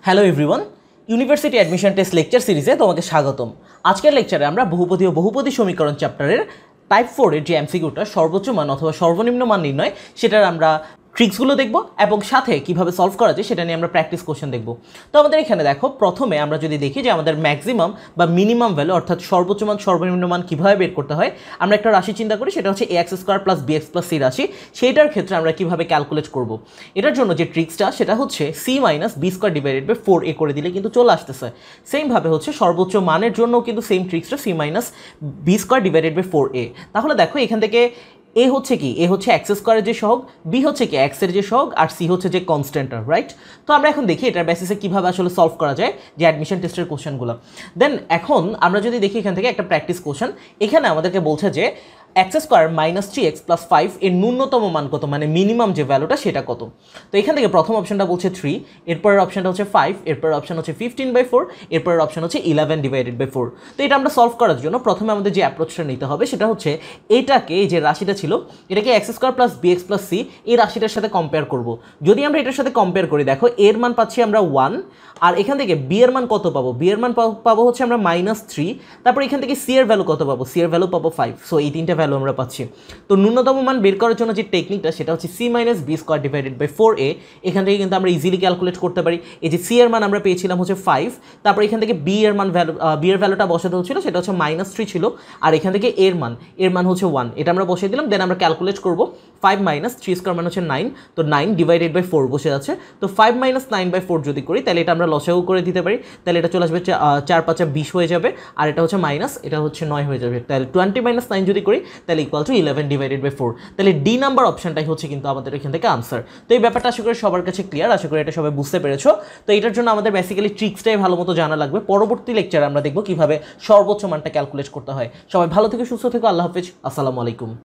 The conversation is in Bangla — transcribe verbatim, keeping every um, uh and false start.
Hello everyone, university admission test lecture সিরিজে তোমাকে স্বাগতম। আজকের লেকচারে আমরা বহুপদী ও বহুপদী সমীকরণ চ্যাপ্টারের টাইপ ফোরের যে এমসিকিউটা সর্বোচ্চ মান অথবা সর্বনিম্ন মান নির্ণয় সেটার আমরা ট্রিক্সগুলো দেখব এবং সাথে কিভাবে সলভ করা যায় সেটা নিয়ে আমরা প্র্যাকটিস কোশ্চেন দেখব। তো আমাদের এখানে দেখো, প্রথমে আমরা যদি দেখি যে আমাদের ম্যাক্সিমাম বা মিনিমাম ভ্যালু অর্থাৎ সর্বোচ্চ মান সর্বনিম্ন মান কীভাবে বের করতে হয়, আমরা একটা রাশি চিন্তা করি, সেটা হচ্ছে A X square plus B X plus C রাশি। সেইটার ক্ষেত্রে আমরা কীভাবে ক্যালকুলেট করব, এটার জন্য যে ট্রিক্সটা সেটা হচ্ছে C minus B square divided by four A করে দিলে কিন্তু চলে আসতেছে। সেমভাবে হচ্ছে সর্বোচ্চ মানের জন্য কিন্তু সেম ট্রিক্সটা C minus B square divided by four A. তাহলে দেখো এখান থেকে এ হচ্ছে কি, এ হচ্ছে এক্স স্কোয়ারের যে সহগ, বি হচ্ছে কি এক্সের যে সহগ, আর সি হচ্ছে যে কনস্ট্যান্টার, রাইট? তো আমরা এখন দেখি এটার বেসিসে কীভাবে আসলে সলভ করা যায় যে অ্যাডমিশন টেস্টের কোশ্চেনগুলো। দেন এখন আমরা যদি দেখি এখান থেকে একটা প্র্যাকটিস কোশ্চেন, এখানে আমাদেরকে বলছে যে X square minus three X plus five এর ন্যূনতম মান কত, মানে মিনিমাম যে ভ্যালুটা সেটা কত। তো এখান থেকে প্রথম অপশনটা বলছে থ্রি, এরপরের অপশনটা হচ্ছে ফাইভ, এরপরের অপশন হচ্ছে ফিফটিন বাই ফোর, এরপরের অপশন হচ্ছে ইলেভেন ডিভাইডেড বাই ফোর। তো এটা আমরা সলভ করার জন্য প্রথমে আমাদের যে অ্যাপ্রোচটা নিতে হবে সেটা হচ্ছে এটাকে, যে রাশিটা ছিল এটাকে X square plus B X plus C এই রাশিটার সাথে কম্পেয়ার করব। যদি আমরা এটার সাথে কম্পেয়ার করি, দেখো এর মান পাচ্ছি আমরা ওয়ান, আর এখান থেকে বি এর মান কত পাবো, বি এর মান পাবো হচ্ছে আমরা মাইনাস থ্রি, তারপর এখান থেকে সি এর ভ্যালু কত পাবো, সি এর ভ্যালু পাবো ফাইভ। সো এই তিনটা ভ্যালু আমরা পাচ্ছি। তো ন্যূনতম মান বের করার জন্য যে টেকনিকটা সেটা হচ্ছে C minus B square divided by four A. এখান থেকে কিন্তু আমরা ইজিলি ক্যালকুলেট করতে পারি। এই যে সি এর মান আমরা পেয়েছিলাম হচ্ছে ফাইভ, তারপর এখান থেকে বি এর মান ভ্যালু, বি এর ভ্যালুটা বসাতে হচ্ছিল, সেটা হচ্ছে মাইনাস থ্রি ছিল, আর এখান থেকে এর মান, এর মান হচ্ছে ওয়ান, এটা আমরা বসিয়ে দিলাম। দেন আমরা ক্যালকুলেট করবো, ফাইভ মাইনাস থ্রি স্কোয়ার মান হচ্ছে নাইন, তো নাইন ডিভাইডেড বাই ফোর বসে আছে। তো five minus nine by four যদি করি তাহলে এটা আমরা লসাগু করে দিতে পারি, তাহলে এটা চলে আসবে চার পাঁচা বিশ হয়ে যাবে, আর এটা হচ্ছে মাইনাস, এটা হচ্ছে নয় হয়ে যাবে। তাহলে টোয়েন্টি মাইনাস নাইন যদি করি তাহলে equal to eleven divided by four. তাহলে ডি নাম্বার অপশনটাই হচ্ছে কিন্তু আমাদের এখান থেকে আনসার। তো এই ব্যাপারটা আশা করি সবার কাছে ক্লিয়ার, আশা করি এটা সবাই বুঝতে পেরেছো। তো এটার জন্য আমাদের বেসিক্যালি ট্রিক্সটাই ভালো মতো জানা লাগবে। পরবর্তী লেকচারে আমরা দেখবো কিভাবে সর্বোচ্চ মানটা ক্যালকুলেট করতে হয়। সবাই ভালো থেকে সুস্থ থেকো, আল্লাহ হাফেজ, আসসালামু আলাইকুম।